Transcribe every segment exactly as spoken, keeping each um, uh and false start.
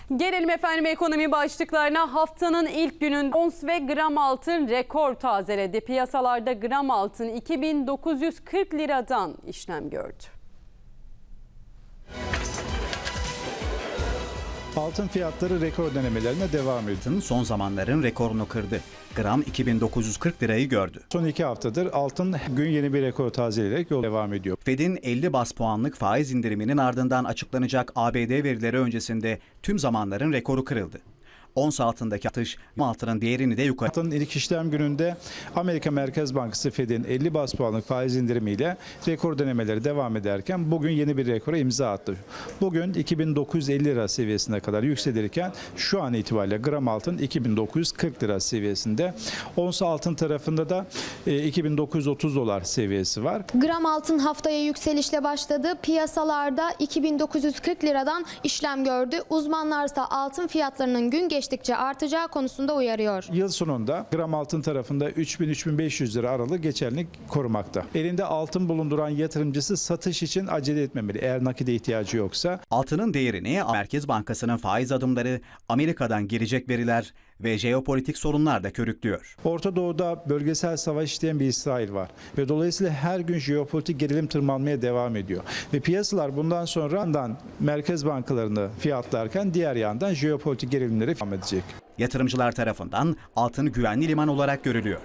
Gelelim efendim ekonomi başlıklarına. Haftanın ilk günün ons ve gram altın rekor tazeledi. Piyasalarda gram altın iki bin dokuz yüz kırk liradan işlem gördü. Altın fiyatları rekor denemelerine devam ediyor. Son zamanların rekorunu kırdı. Gram iki bin dokuz yüz kırk lirayı gördü. Son iki haftadır altın gün yeni bir rekor tazeleyerek yol devam ediyor. Fed'in elli bas puanlık faiz indiriminin ardından açıklanacak A B D verileri öncesinde tüm zamanların rekoru kırıldı. Ons altındaki artış altının değerini de yukarı. Altının ilk işlem gününde Amerika Merkez Bankası Fed'in elli bas puanlık faiz indirimiyle rekor denemeleri devam ederken bugün yeni bir rekora imza attı. Bugün iki bin dokuz yüz elli lira seviyesine kadar yükselirken şu an itibariyle gram altın iki bin dokuz yüz kırk lira seviyesinde. Ons altın tarafında da iki bin dokuz yüz otuz dolar seviyesi var. Gram altın haftaya yükselişle başladı. Piyasalarda iki bin dokuz yüz kırk liradan işlem gördü. Uzmanlarsa altın fiyatlarının gün geçtikçe artacağı konusunda uyarıyor. Yıl sonunda gram altın tarafında üç bin üç bin beş yüz lira aralığı geçerlilik korumakta. Elinde altın bulunduran yatırımcısı satış için acele etmemeli eğer nakide ihtiyacı yoksa. Altının değerini Merkez Bankası'nın faiz adımları, Amerika'dan gelecek veriler ve jeopolitik sorunlar da körüklüyor. Orta Doğu'da bölgesel savaş isteyen bir İsrail var ve dolayısıyla her gün jeopolitik gerilim tırmanmaya devam ediyor. Ve piyasalar bundan sonra merkez bankalarını fiyatlarken diğer yandan jeopolitik gerilimleri devam edecek. Yatırımcılar tarafından altın güvenli liman olarak görülüyor.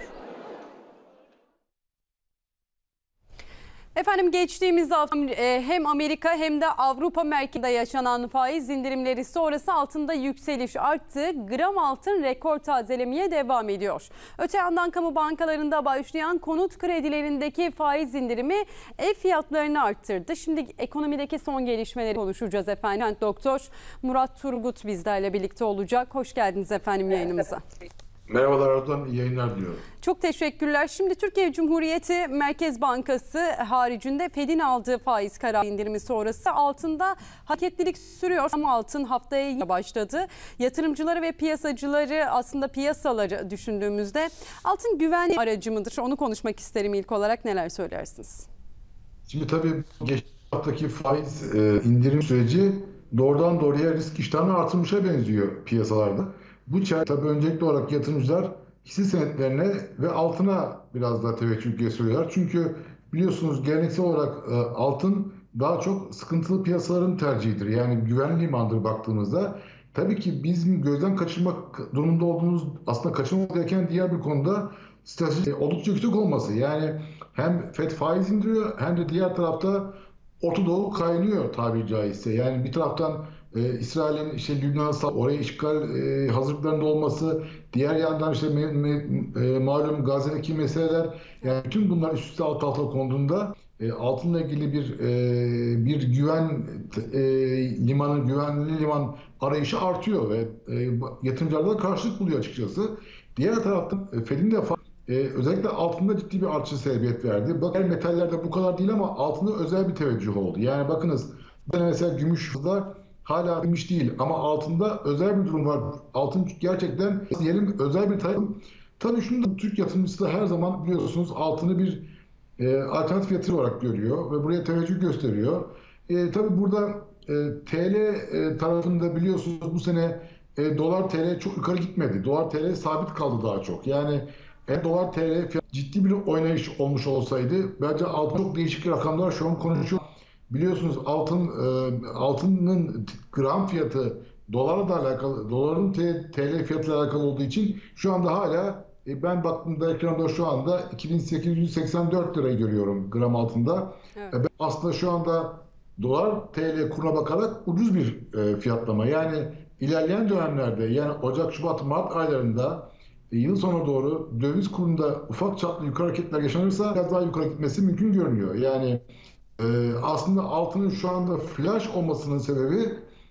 Efendim geçtiğimiz hafta hem Amerika hem de Avrupa merkezinde yaşanan faiz indirimleri sonrası altında yükseliş arttı. Gram altın rekor tazelemeye devam ediyor. Öte yandan kamu bankalarında başlayan konut kredilerindeki faiz indirimi ev fiyatlarını arttırdı. Şimdi ekonomideki son gelişmeleri konuşacağız efendim. Doktor Murat Turgut bizlerle birlikte olacak. Hoş geldiniz efendim yayınımıza. Merhabalar Erdoğan, iyi yayınlar diliyorum. Çok teşekkürler. Şimdi Türkiye Cumhuriyeti Merkez Bankası haricinde Fed'in aldığı faiz kararı indirimi sonrası altında hareketlilik sürüyor. Ama altın haftaya başladı. Yatırımcıları ve piyasacıları aslında piyasaları düşündüğümüzde altın güvenli aracı mıdır? Onu konuşmak isterim ilk olarak. Neler söylersiniz? Şimdi tabii geçtiğimiz haftaki faiz e, indirim süreci doğrudan doğruya risk iştahını artırmışa benziyor piyasalarda. Bu çare tabii öncelikli olarak yatırımcılar hisse senetlerine ve altına biraz daha teveccüh gösteriyorlar. Çünkü biliyorsunuz geleneksel olarak e, altın daha çok sıkıntılı piyasaların tercihidir. Yani güvenli limandır baktığımızda. Tabii ki bizim gözden kaçırmak durumunda olduğumuz aslında kaçırmamak gereken diğer bir konuda strateji oldukça yüksek olması. Yani hem Fed faiz indiriyor hem de diğer tarafta Orta Doğu kaynıyor tabiri caizse. Yani bir taraftan e, İsrail'in işte Lübnan'a oraya işgal e, hazırlıklarında olması, diğer yandan işte me, me, e, malum Gazze'deki meseleler, yani bütün bunlar üst üste alt alta konduğunda e, altınla ilgili bir e, bir güven e, limanı, güvenli liman arayışı artıyor ve e, yatırımcılarda karşılık buluyor açıkçası. Diğer taraftan e, Fed'in de Ee, özellikle altında ciddi bir artışa sebebiyet verdi. Bakın metallerde bu kadar değil ama altında özel bir teveccüh oldu. Yani bakınız mesela gümüşde hala gümüş değil ama altında özel bir durum var. Altın gerçekten yerin özel bir tarafı. Tabii şunu da Türk yatırımcısı da her zaman biliyorsunuz altını bir e, alternatif yatırım olarak görüyor ve buraya teveccüh gösteriyor. E, tabii burada e, T L e, tarafında biliyorsunuz bu sene e, dolar T L çok yukarı gitmedi. Dolar T L sabit kaldı daha çok. Yani eğer dolar T L ciddi bir oynayış olmuş olsaydı bence altın çok değişik rakamlar şu an konuşuyor. Biliyorsunuz altın e, altının gram fiyatı dolarla da alakalı, doların T L fiyatıyla alakalı olduğu için şu anda hala e, ben baktığımda ekranda şu anda iki bin sekiz yüz seksen dört lirayı görüyorum gram altında. Evet. E, aslında şu anda dolar T L kuruna bakarak ucuz bir e, fiyatlama. Yani ilerleyen dönemlerde yani Ocak, Şubat, Mart aylarında yıl sonuna doğru döviz kurunda ufak çaplı yukarı hareketler yaşanırsa biraz daha yukarı gitmesi mümkün görünüyor. Yani e, aslında altının şu anda flash olmasının sebebi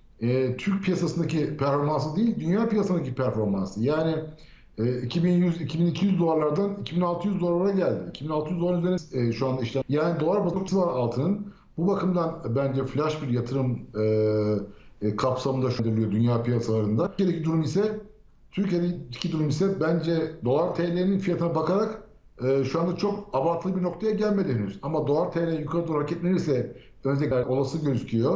e, Türk piyasasındaki performansı değil, dünya piyasasındaki performansı. Yani e, iki bin yüz iki bin iki yüz dolarlardan iki bin altı yüz dolara geldi. iki bin altı yüz dolar üzerine e, şu anda işlem. Yani dolar baskısı var altının. Bu bakımdan bence flash bir yatırım e, e, kapsamında şu anda dünya piyasalarında. Türkiye'deki durum ise Türkiye'deki durum ise bence dolar T L'nin fiyatına bakarak e, şu anda çok abartılı bir noktaya gelmedi henüz. Ama dolar T L yukarı doğru hareketlenirse önümüzdeki olası gözüküyor.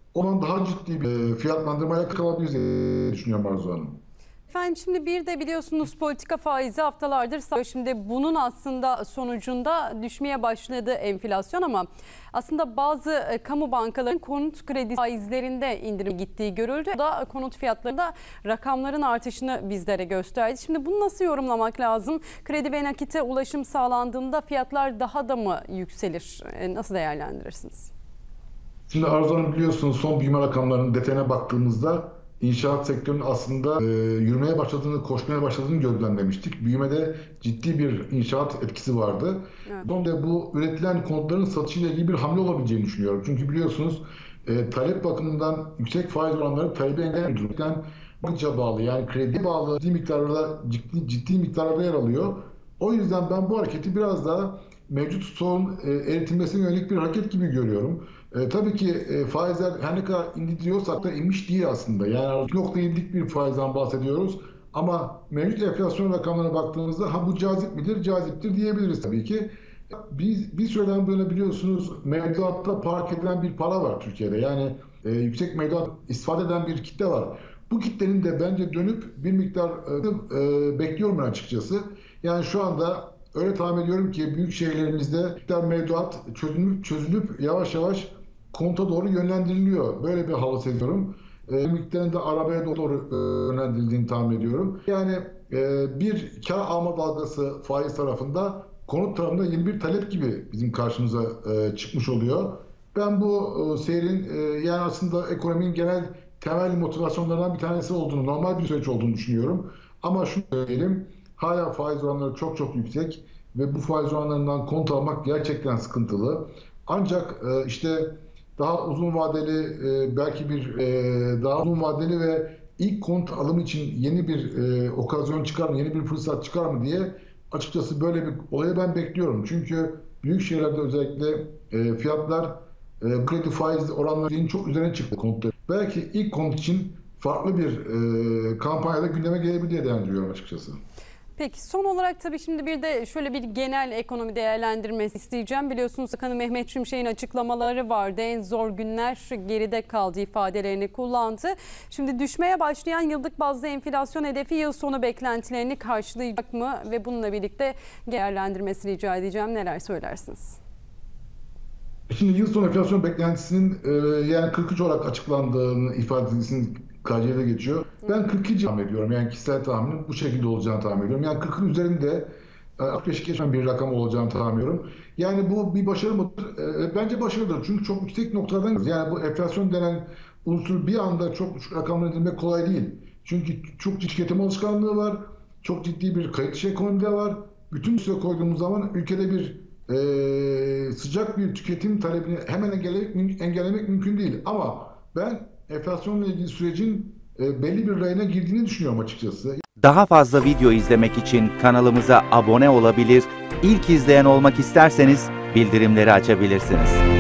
o zaman daha ciddi bir fiyatlandırmaya kalabiliriz diye düşünüyorum Arzu Hanım. Efendim şimdi bir de biliyorsunuz politika faizi haftalardır sağlıyor. Şimdi bunun aslında sonucunda düşmeye başladı enflasyon ama aslında bazı kamu bankaların konut kredi faizlerinde indirim gittiği görüldü. O da konut fiyatlarında rakamların artışını bizlere gösterdi. Şimdi bunu nasıl yorumlamak lazım? Kredi ve nakite ulaşım sağlandığında fiyatlar daha da mı yükselir? Nasıl değerlendirirsiniz? Şimdi Arzu Hanım biliyorsunuz son büyüme rakamlarının detayına baktığımızda İnşaat sektörünün aslında e, yürümeye başladığını, koşmaya başladığını gözlemlemiştik. Büyümede ciddi bir inşaat etkisi vardı. Evet. Sonunda bu üretilen konutların satışıyla ilgili bir hamle olabileceğini düşünüyorum. Çünkü biliyorsunuz e, talep bakımından yüksek faiz oranları talebi engellemekten bakıca bağlı, yani kredi bağlı ciddi miktarlarda ciddi, ciddi miktarlarda yer alıyor. O yüzden ben bu hareketi biraz daha mevcut stoğun e, eritilmesine yönelik bir hareket gibi görüyorum. E, tabii ki e, faizler her ne kadar indi diyorsak da inmiş değil aslında. Yani iki nokta yedilik bir faizden bahsediyoruz. Ama mevcut enflasyon rakamlarına baktığımızda ha bu cazip midir? Caziptir diyebiliriz tabii ki. Biz bir süreden böyle biliyorsunuz mevduatta park edilen bir para var Türkiye'de. Yani e, yüksek mevduat istifade eden bir kitle var. Bu kitlenin de bence dönüp bir miktar e, e, bekliyorum ben açıkçası. Yani şu anda öyle tahmin ediyorum ki büyük şehirlerimizde miktar mevduat çözülüp, çözülüp yavaş yavaş konta doğru yönlendiriliyor. Böyle bir hava seziyorum. E, miktarın da arabaya doğru e, yönlendirildiğini tahmin ediyorum. Yani e, bir kar alma dalgası faiz tarafında, konut tarafında yeni bir talep gibi bizim karşımıza e, çıkmış oluyor. Ben bu e, seyrin e, yani aslında ekonominin genel temel motivasyonlarından bir tanesi olduğunu, normal bir süreç olduğunu düşünüyorum. Ama şunu söyleyelim, hala faiz oranları çok çok yüksek ve bu faiz oranlarından konut almak gerçekten sıkıntılı. Ancak e, işte daha uzun vadeli e, belki bir e, daha uzun vadeli ve ilk konut alımı için yeni bir e, okazyon çıkar mı, yeni bir fırsat çıkar mı diye açıkçası böyle bir olayı ben bekliyorum. Çünkü büyük şehirlerde özellikle e, fiyatlar e, kredi faiz oranlarının çok üzerine çıktı konutlar. Belki ilk konut için farklı bir e, kampanyada gündeme gelebilir diye değerlendiriyorum açıkçası. Peki son olarak tabii şimdi bir de şöyle bir genel ekonomi değerlendirmesi isteyeceğim. Biliyorsunuz Bakanı Mehmet Şimşek'in açıklamaları vardı. En zor günler geride kaldı ifadelerini kullandı. Şimdi düşmeye başlayan yıllık bazda enflasyon hedefi yıl sonu beklentilerini karşılayacak mı? Ve bununla birlikte değerlendirmesi rica edeceğim. Neler söylersiniz? Şimdi yıl sonu enflasyon beklentisinin e, yani kırk üç olarak açıklandığını ifadesinin K C'de geçiyor. Ben kırk iki tahmin ediyorum. Yani kişisel tahminim bu şekilde olacağını tahmin ediyorum. Yani kırkın üzerinde altmış beş geçen bir rakam olacağını tahmin ediyorum. Yani bu bir başarı mıdır? E, bence başarıdır. Çünkü çok yüksek noktalardan gidiyoruz. Yani bu enflasyon denen unsur bir anda çok düşük rakamlara indirmek kolay değil. Çünkü çok ciddi tüketim alışkanlığı var. Çok ciddi bir kayıt dışı ekonomide var. Bütün üstüne koyduğumuz zaman ülkede bir e, sıcak bir tüketim talebini hemen engellemek, engellemek mümkün değil. Ama ben enflasyonla ilgili sürecin e, belli bir rayına girdiğini düşünüyorum açıkçası. Daha fazla video izlemek için kanalımıza abone olabilir, ilk izleyen olmak isterseniz bildirimleri açabilirsiniz.